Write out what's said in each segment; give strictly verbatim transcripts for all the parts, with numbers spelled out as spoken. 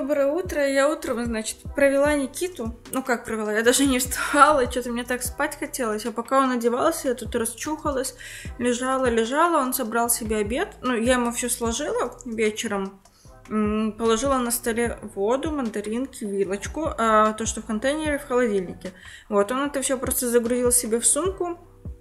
Доброе утро. Я утром, значит, провела Никиту. Ну, как провела? Я даже не вставала, что-то мне так спать хотелось. А пока он одевался, я тут расчухалась, лежала, лежала. Он собрал себе обед. Ну, я ему все сложила вечером. Положила на столе воду, мандаринки, вилочку, а то, что в контейнере, в холодильнике. Вот, он это все просто загрузил себе в сумку.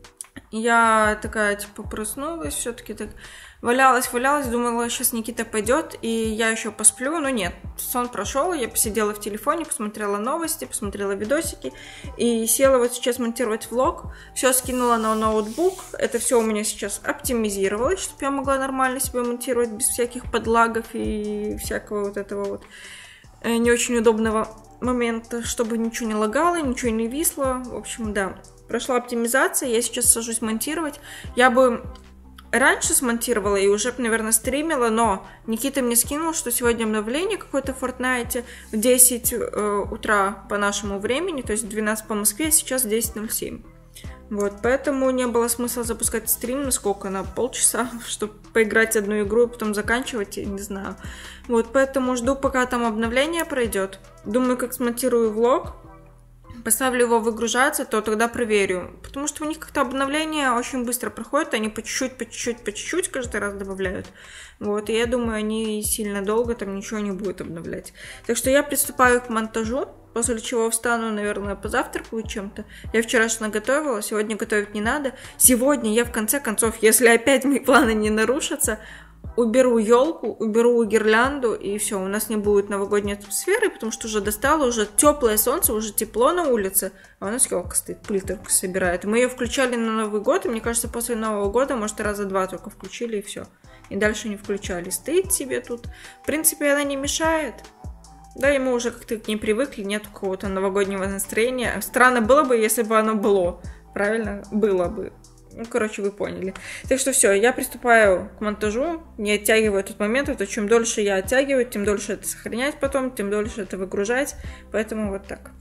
Я такая, типа, проснулась, все-таки так валялась, валялась, думала, сейчас Никита пойдет, и я еще посплю, но нет, сон прошел, я посидела в телефоне, посмотрела новости, посмотрела видосики, и села вот сейчас монтировать влог, все скинула на ноутбук, это все у меня сейчас оптимизировалось, чтобы я могла нормально себе монтировать, без всяких подлагов и всякого вот этого вот не очень удобного момента, чтобы ничего не лагало, ничего не висло, в общем, да. Прошла оптимизация, я сейчас сажусь монтировать. Я бы раньше смонтировала и уже, наверное, стримила, но Никита мне скинул, что сегодня обновление какое-то в Fortnite в десять э, утра по нашему времени, то есть двенадцать по Москве, а сейчас десять ноль семь. Вот, поэтому не было смысла запускать стрим, на сколько, на полчаса, чтобы поиграть одну игру и потом заканчивать, я не знаю. Вот, поэтому жду, пока там обновление пройдет. Думаю, как смонтирую влог. Поставлю его выгружаться, то тогда проверю. Потому что у них как-то обновление очень быстро проходит. Они по чуть-чуть, по чуть-чуть, по чуть-чуть каждый раз добавляют. Вот, и я думаю, они сильно долго там ничего не будут обновлять. Так что я приступаю к монтажу. После чего встану, наверное, позавтракаю чем-то. Я вчера же наготовила, сегодня готовить не надо. Сегодня я, в конце концов, если опять мои планы не нарушатся, уберу елку, уберу гирлянду, и все, у нас не будет новогодней атмосферы, потому что уже достало, уже теплое солнце, уже тепло на улице, а у нас елка стоит, пыль только собирает. Мы ее включали на Новый год, и мне кажется, после Нового года, может, раза два только включили, и все. И дальше не включали. Стоит себе тут. В принципе, она не мешает. Да, и мы уже как-то к ней привыкли, нет какого-то новогоднего настроения. Странно было бы, если бы оно было. Правильно? Было бы. Ну, короче, вы поняли. Так что все, я приступаю к монтажу, не оттягиваю этот момент, а то чем дольше я оттягиваю, тем дольше это сохранять потом, тем дольше это выгружать, поэтому вот так.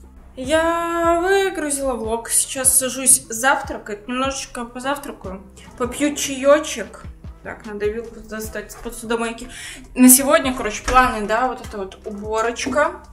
Я выгрузила влог, сейчас сажусь завтракать, немножечко позавтракаю, попью чаечек. Так, надо вилку достать с посудомойки. На сегодня, короче, планы, да, вот это вот уборочка.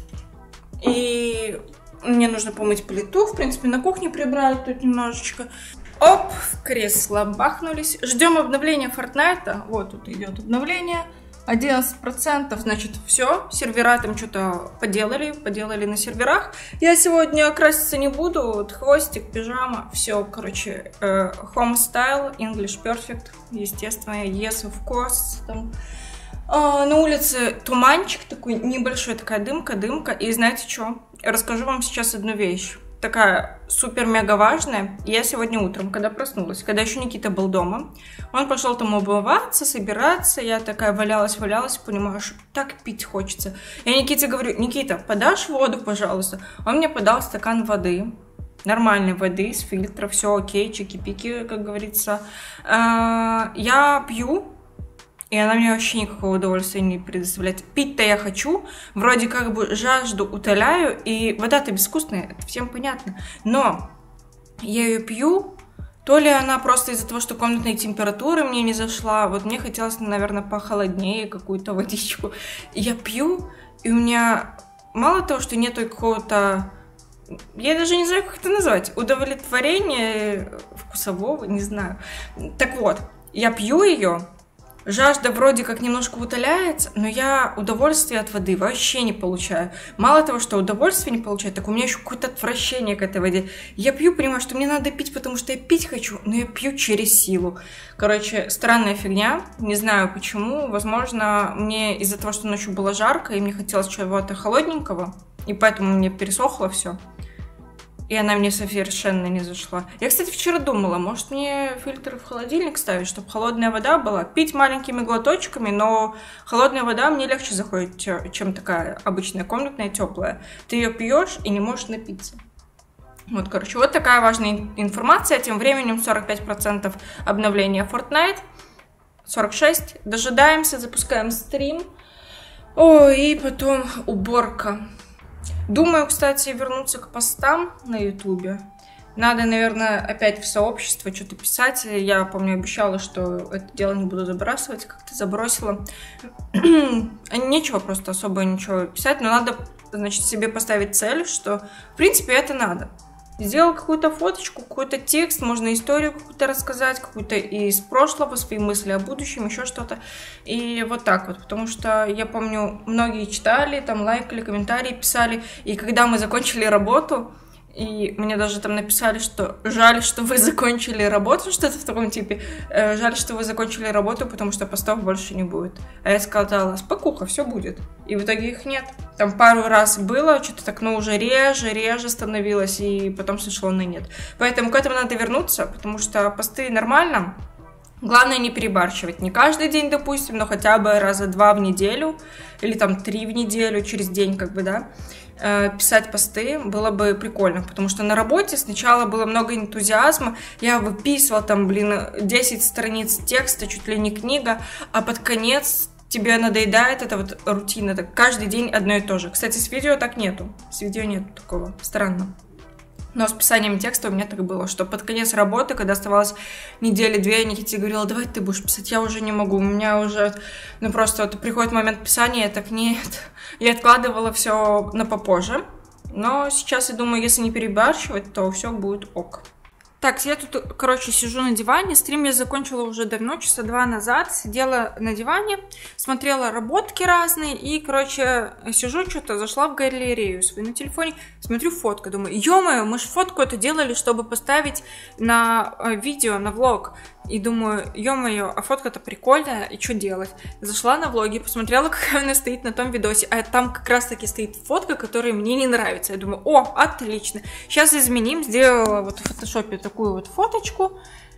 И мне нужно помыть плиту, в принципе, на кухне прибрать тут немножечко. Оп, в кресло бахнулись. Ждем обновления Fortnite. Вот тут идет обновление. одиннадцать процентов, значит, все. Сервера там что-то поделали, поделали на серверах. Я сегодня краситься не буду. Вот хвостик, пижама, все, короче, э, home style, English perfect, естественно, yes, of course. Там. Э, на улице туманчик такой, небольшой, такая дымка, дымка. И знаете что? Расскажу вам сейчас одну вещь. Такая супер-мега важная. Я сегодня утром, когда проснулась, когда еще Никита был дома, он пошел там умываться, собираться, я такая валялась-валялась, понимаю, что так пить хочется. Я Никите говорю: Никита, подашь воду, пожалуйста? Он мне подал стакан воды, нормальной воды, из фильтра, все окей, чики-пики, как говорится. Я пью. И она мне вообще никакого удовольствия не предоставляет. Пить-то я хочу, вроде как бы жажду утоляю, и вода-то безвкусная, это всем понятно. Но я ее пью, то ли она просто из-за того, что комнатной температуры мне не зашла, вот мне хотелось, наверное, похолоднее какую-то водичку. Я пью, и у меня мало того, что нету какого-то... Я даже не знаю, как это назвать. Удовлетворение вкусового, не знаю. Так вот, я пью ее. Жажда вроде как немножко утоляется, но я удовольствие от воды вообще не получаю. Мало того, что удовольствие не получаю, так у меня еще какое-то отвращение к этой воде. Я пью, понимаю, что мне надо пить, потому что я пить хочу, но я пью через силу. Короче, странная фигня, не знаю почему. Возможно, мне из-за того, что ночью было жарко, и мне хотелось чего-то холодненького, и поэтому мне пересохло все. И она мне совершенно не зашла. Я, кстати, вчера думала, может мне фильтр в холодильник ставить, чтобы холодная вода была. Пить маленькими глоточками, но холодная вода мне легче заходит, чем такая обычная комнатная, теплая. Ты ее пьешь и не можешь напиться. Вот, короче, вот такая важная информация. Тем временем сорок пять процентов обновления Fortnite. сорок шесть процентов. Дожидаемся, запускаем стрим. Ой, и потом уборка. Думаю, кстати, вернуться к постам на ютубе. Надо, наверное, опять в сообщество что-то писать. Я, помню, обещала, что это дело не буду забрасывать, как-то забросила. Нечего просто особо ничего писать, но надо, значит, себе поставить цель, что, в принципе, это надо. Сделал какую-то фоточку, какой-то текст, можно историю какую-то рассказать, какую-то из прошлого, свои мысли о будущем, еще что-то. И вот так вот, потому что я помню, многие читали, там лайкали, комментарии писали, и когда мы закончили работу, и мне даже там написали, что жаль, что вы закончили работу, что-то в таком типе, жаль, что вы закончили работу, потому что постов больше не будет. А я сказала, спокуха, все будет. И в итоге их нет. Там пару раз было, что-то так, но уже реже, реже становилось, и потом совершенно нет. Поэтому к этому надо вернуться, потому что посты нормально. Главное не перебарщивать. Не каждый день, допустим, но хотя бы раза два в неделю, или там три в неделю, через день, как бы, да, писать посты было бы прикольно, потому что на работе сначала было много энтузиазма, я выписывала там, блин, десять страниц текста, чуть ли не книга, а под конец тебе надоедает эта вот рутина, так каждый день одно и то же. Кстати, с видео так нету, с видео нет такого, странно. Но с писанием текста у меня так было, что под конец работы, когда оставалось недели-две, Никите говорила, давай ты будешь писать, я уже не могу, у меня уже, ну просто вот приходит момент писания, я так нет, я откладывала все на попозже, но сейчас я думаю, если не перебарщивать, то все будет ок. Так, я тут, короче, сижу на диване, стрим я закончила уже давно, часа два назад, сидела на диване, смотрела работки разные и, короче, сижу что-то, зашла в галерею свою на телефоне, смотрю фотку, думаю, ё-моё, мы же фотку это делали, чтобы поставить на видео, на влог. И думаю, ё-моё, а фотка-то прикольная, и что делать? Зашла на влоги, посмотрела, какая она стоит на том видосе, а там как раз-таки стоит фотка, которая мне не нравится. Я думаю, о, отлично, сейчас изменим, сделала вот в фотошопе такую вот фоточку,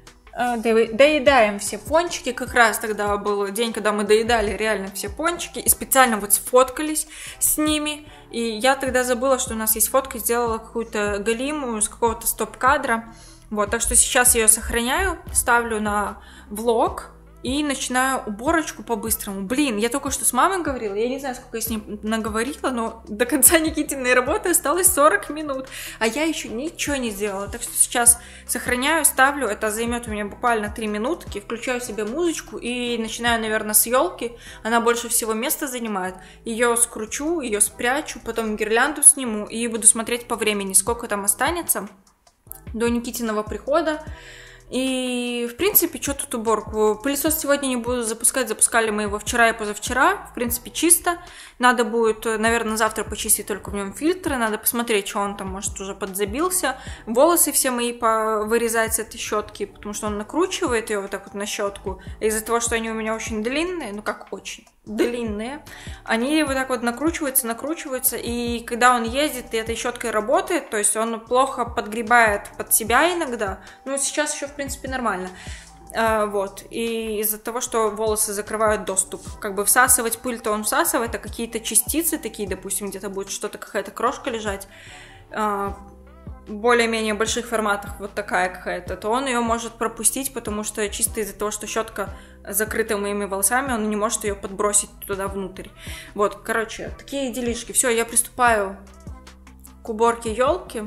доедаем все пончики, как раз тогда был день, когда мы доедали реально все пончики, и специально вот сфоткались с ними, и я тогда забыла, что у нас есть фотка, сделала какую-то галимую с какого-то стоп-кадра. Вот, так что сейчас я ее сохраняю, ставлю на влог и начинаю уборочку по-быстрому. Блин, я только что с мамой говорила, я не знаю, сколько я с ней наговорила, но до конца Никитиной работы осталось сорок минут, а я еще ничего не сделала. Так что сейчас сохраняю, ставлю, это займет у меня буквально три минутки, включаю себе музычку и начинаю, наверное, с елки. Она больше всего места занимает. Ее скручу, ее спрячу, потом гирлянду сниму и буду смотреть по времени, сколько там останется до Никитиного прихода. И, в принципе, что тут уборку? Пылесос сегодня не буду запускать, запускали мы его вчера и позавчера, в принципе, чисто. Надо будет, наверное, завтра почистить только в нем фильтры, надо посмотреть, что он там, может, уже подзабился. Волосы все мои вырезать с этой щетки, потому что он накручивает ее вот так вот на щетку. Из-за того, что они у меня очень длинные, ну как очень длинные, они вот так вот накручиваются, накручиваются, и когда он ездит и этой щеткой работает, то есть он плохо подгребает под себя иногда, ну сейчас еще в принципе нормально, а, вот, и из-за того, что волосы закрывают доступ, как бы всасывать пыль-то он всасывает, а какие-то частицы такие, допустим, где-то будет что-то, какая-то крошка лежать, а, более-менее больших форматах, вот такая какая-то, то он ее может пропустить, потому что чисто из-за того, что щетка закрыта моими волосами, он не может ее подбросить туда внутрь. Вот, короче, такие делишки. Все, я приступаю к уборке елки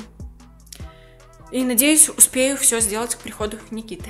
и надеюсь, успею все сделать к приходу Никиты.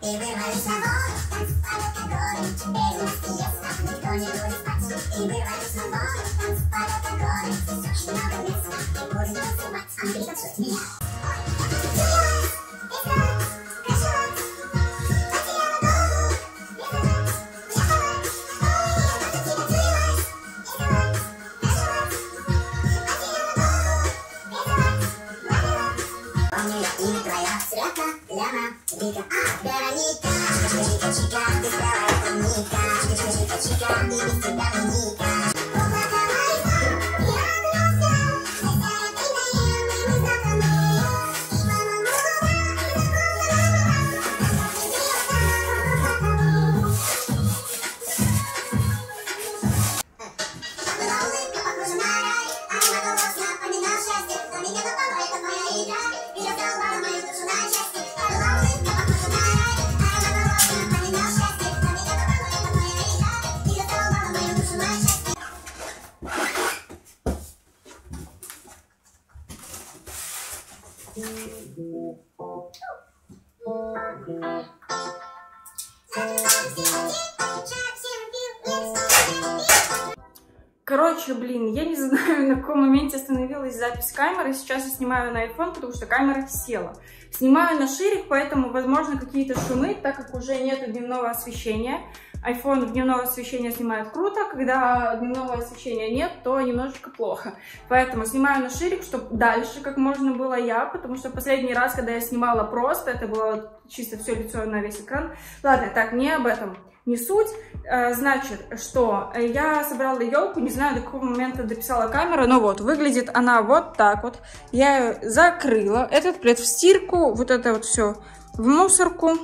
Короче, блин, я не знаю, на каком моменте остановилась запись камеры. Сейчас я снимаю на iPhone, потому что камера села. Снимаю на ширик, поэтому, возможно, какие-то шумы, так как уже нет дневного освещения. iPhone в дневное освещение снимает круто, когда дневного освещения нет, то немножечко плохо. Поэтому снимаю на ширик, чтобы дальше как можно было я, потому что последний раз, когда я снимала просто, это было чисто все лицо на весь экран. Ладно, так, не об этом. Не суть. Значит, что я собрала елку, не знаю, до какого момента дописала камера, но вот, выглядит она вот так вот. Я ее закрыла, этот плед в стирку, вот это вот все в мусорку.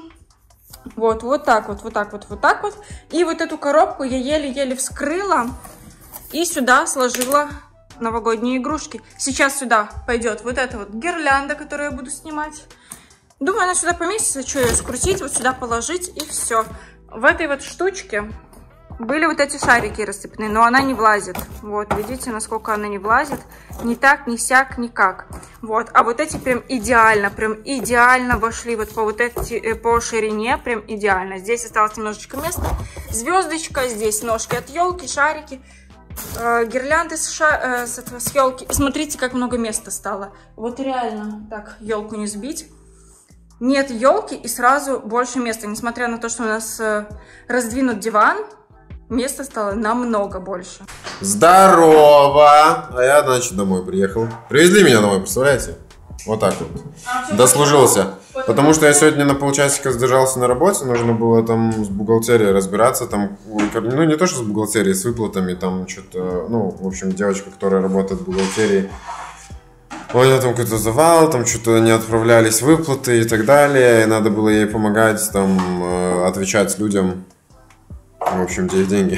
Вот, вот так вот, вот так вот, вот так вот. И вот эту коробку я еле-еле вскрыла и сюда сложила новогодние игрушки. Сейчас сюда пойдет вот эта вот гирлянда, которую я буду снимать. Думаю, она сюда поместится, что ее скрутить, вот сюда положить и все. В этой вот штучке были вот эти шарики рассыпанные, но она не влазит. Вот, видите, насколько она не влазит. Ни так, ни сяк, никак. Вот, а вот эти прям идеально, прям идеально вошли вот по вот эти, по ширине, прям идеально. Здесь осталось немножечко места. Звездочка, здесь ножки от елки, шарики, э, гирлянды с, ша, э, с, с елки. И смотрите, как много места стало. Вот реально, так, елку не сбить. Нет елки и сразу больше места. Несмотря на то, что у нас э, раздвинут диван, места стало намного больше. Здорово! А я, значит, домой приехал. Привезли меня домой, представляете? Вот так вот. А, дослужился. Потому что я сегодня на полчасика задержался на работе. Нужно было там с бухгалтерией разбираться. Там, ну, не то, что с бухгалтерией, с выплатами. Там что-то, ну, в общем, девочка, которая работает в бухгалтерии, у нее там какой-то завал, там что-то не отправлялись выплаты и так далее. И надо было ей помогать, там, отвечать людям. В общем, где их деньги.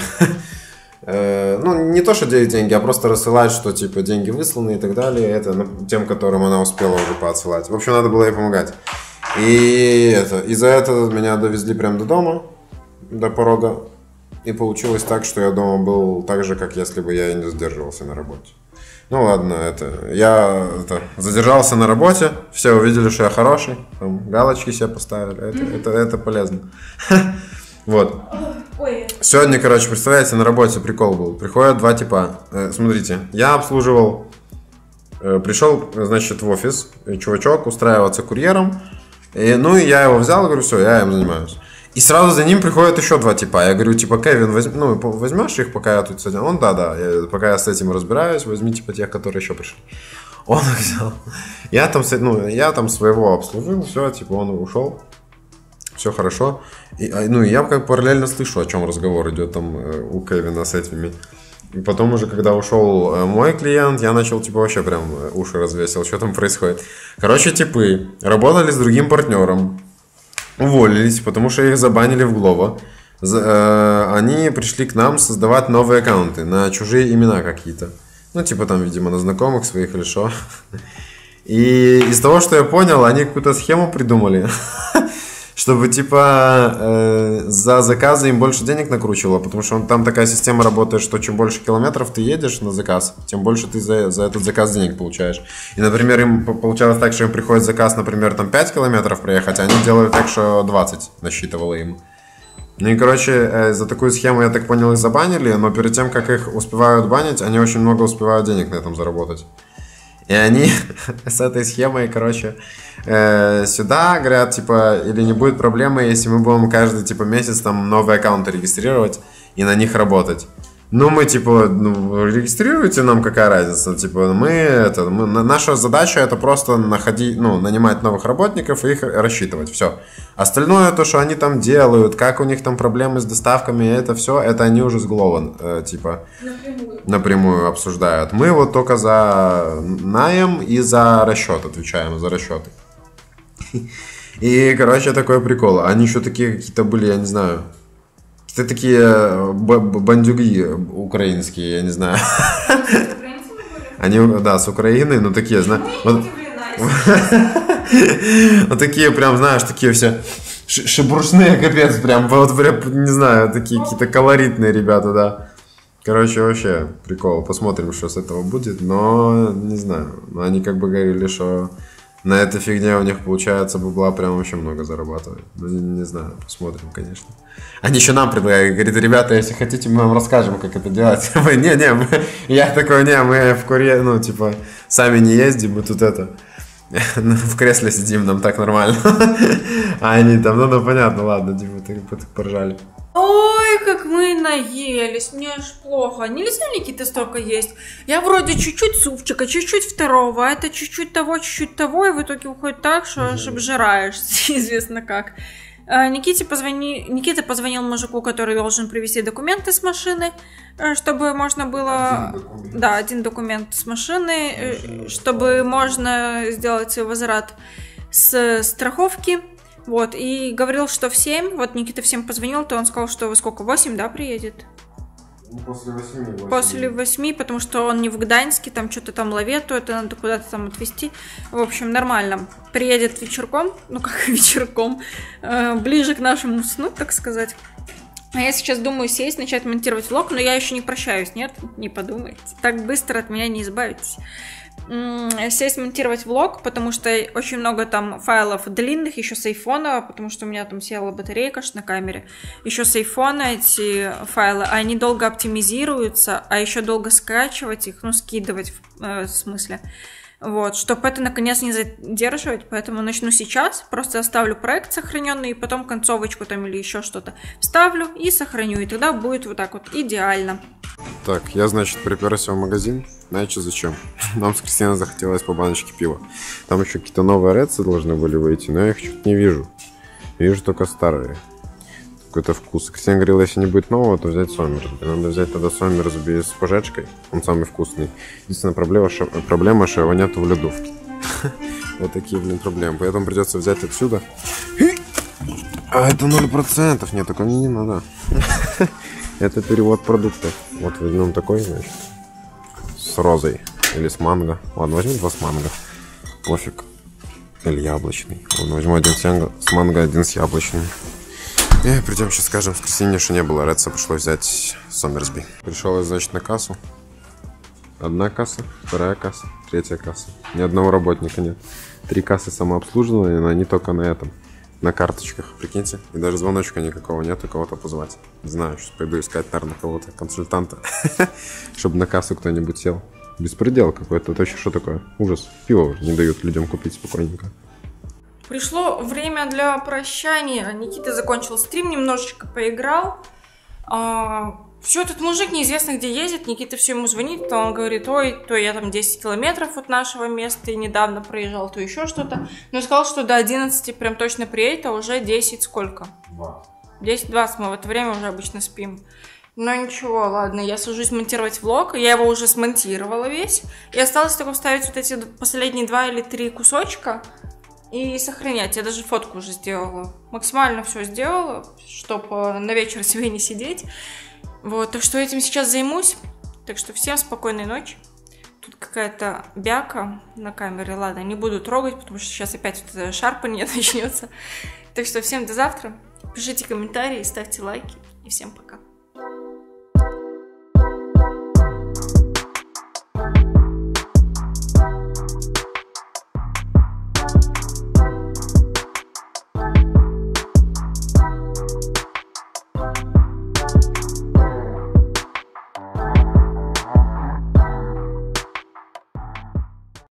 Ну, не то, что где их деньги, а просто рассылать, что, типа, деньги высланы и так далее. Это тем, которым она успела уже поотсылать. В общем, надо было ей помогать. И это, из-за этого меня довезли прямо до дома, до порога. И получилось так, что я дома был так же, как если бы я и не задерживался на работе. Ну ладно, это я это, задержался на работе, все увидели, что я хороший, там, галочки себе поставили, это, mm-hmm. это, это полезно. Вот. Ой. Сегодня, короче, представляете, на работе прикол был. Приходят два типа. Э, смотрите, я обслуживал, э, пришел, значит, в офис, чувачок устраиваться курьером. И, ну и я его взял, говорю, все, я им занимаюсь. И сразу за ним приходят еще два типа. Я говорю, типа, Кевин, возьми, ну, возьмешь их, пока я тут с этим? Он, да-да, я, пока я с этим разбираюсь, возьми, типа, тех, которые еще пришли. Он их взял. Я там, ну, я там своего обслужил, все, типа, он ушел. Все хорошо. И, ну, я как параллельно слышу, о чем разговор идет там у Кевина с этими. И потом уже, когда ушел мой клиент, я начал, типа, вообще прям уши развесил, что там происходит. Короче, типы работали с другим партнером. Уволились, потому что их забанили в Glovo. Они пришли к нам создавать новые аккаунты на чужие имена какие-то. Ну, типа там, видимо, на знакомых своих или что. И из того, что я понял, они какую-то схему придумали, чтобы, типа, э, за заказы им больше денег накручивало, потому что он, там такая система работает, что чем больше километров ты едешь на заказ, тем больше ты за, за этот заказ денег получаешь. И, например, им получалось так, что им приходит заказ, например, там пять километров проехать, а они делают так, что двадцать насчитывало им. Ну и, короче, э, за такую схему, я так понял, их забанили, но перед тем, как их успевают банить, они очень много успевают денег на этом заработать. И они с этой схемой, короче, э, сюда говорят, типа, или не будет проблемы, если мы будем каждый, типа, месяц там новые аккаунты регистрировать и на них работать. Ну, мы, типа, ну, регистрируйте нам, какая разница, типа, мы, это, мы, наша задача это просто находить, ну, нанимать новых работников и их рассчитывать, все. Остальное, то, что они там делают, как у них там проблемы с доставками, это все, это они уже с Гловен, э, типа, напрямую. напрямую обсуждают. Мы вот только за найм и за расчет отвечаем, за расчеты. И, короче, такой прикол. Они еще такие какие-то были, я не знаю... Это такие бандюги украинские, я не знаю. Они, да, с Украины, но такие, знаешь... Вот, вот такие прям, знаешь, такие все шебуршные, капец, прям, вот прям, не знаю, такие какие-то колоритные ребята, да. Короче, вообще прикол. Посмотрим, что с этого будет, но не знаю. Они как бы говорили, что... На этой фигне у них получается бабла прям очень много зарабатывать. Ну, не, не знаю, посмотрим, конечно. Они еще нам предлагают, говорит, ребята, если хотите, мы вам расскажем, как это делать. Мы, не, не, мы, я такой, не, мы в Корее, ну, типа, сами не ездим, мы тут это, в кресле сидим, нам так нормально. А они там, ну, ну, понятно, ладно, типа, так, так поржали. Ой, как мы наелись, мне аж плохо. Нельзя, Никита, столько есть. Я вроде чуть-чуть супчика, чуть-чуть второго, а это чуть-чуть того, чуть-чуть того, и в итоге уходит так, что аж обжираешься, известно как. Никите позвони... Никита позвонил мужику, который должен привезти документы с машины, чтобы можно было... Один да, один документ с машины, машины, чтобы можно сделать свой возврат с страховки. Вот, и говорил, что в семь, вот Никита в семь позвонил, то он сказал, что во сколько, восемь, да, приедет? Ну, после восьми. восемь. После восьми, потому что он не в Гданьске, там что-то там лавету, это надо куда-то там отвезти. В общем, нормально. Приедет вечерком, ну как вечерком, э, ближе к нашему сну, так сказать. А я сейчас думаю сесть, начать монтировать влог, но я еще не прощаюсь, нет? Не подумайте. Так быстро от меня не избавитесь. Сесть монтировать влог, потому что очень много там файлов длинных, еще с айфона, потому что у меня там села батарейка на камере, еще с айфона эти файлы, они долго оптимизируются, а еще долго скачивать их, ну скидывать в, э, в смысле, вот, чтобы это наконец не задерживать, поэтому начну сейчас, просто оставлю проект сохраненный, и потом концовочку там или еще что-то вставлю и сохраню, и тогда будет вот так вот идеально. Так, я, значит, приперся в магазин. Знаете, зачем? Нам с Кристиной захотелось по баночке пива. Там еще какие-то новые редсы должны были выйти, но я их что-то не вижу. Вижу только старые. Какой-то вкус. Кристина говорила, если не будет нового, то взять Сомерсби. Надо взять тогда Сомерсби с пожечкой. Он самый вкусный. Единственная проблема, что, проблема, что его нету в ледовке. Вот такие, блин, проблемы. Поэтому придется взять отсюда. А это ноль процентов. Нет, такого мне не надо. Это перевод продуктов. Вот возьмем такой, значит, с розой или с манго. Ладно, возьмем два с манго. Пофиг. Или яблочный. Ладно, возьму один с манго, один с яблочным. И придем сейчас скажем в Кристине, что не было редса, пришлось взять Сомерсби. Пришел я, значит, на кассу. Одна касса, вторая касса, третья касса. Ни одного работника нет. Три кассы самообслуживания, но они только на этом. На карточках, прикиньте. И даже звоночка никакого нету, кого-то позвать. Не знаю, сейчас пойду искать, наверное, кого-то, консультанта. Чтобы на кассу кто-нибудь сел. Беспредел какой-то. Это вообще что такое? Ужас. Пиво уже не дают людям купить спокойненько. Пришло время для прощания. Никита закончил стрим, немножечко поиграл. А, все, этот мужик неизвестно где ездит. Никита все ему звонит, то он говорит, ой, то я там десять километров от нашего места и недавно проезжал, то еще что-то. Но сказал, что до одиннадцати прям точно приедет, а уже десять сколько? десять-двадцать, мы в это время уже обычно спим. Но ничего, ладно, я сажусь монтировать влог, я его уже смонтировала весь. И осталось только вставить вот эти последние два или три кусочка и сохранять. Я даже фотку уже сделала. Максимально все сделала, чтобы на вечер себе не сидеть. Вот, так что этим сейчас займусь. Так что всем спокойной ночи. Тут какая-то бяка на камере. Ладно, не буду трогать, потому что сейчас опять вот это шарпанье начнется. Так что всем до завтра. Пишите комментарии, ставьте лайки. И всем пока.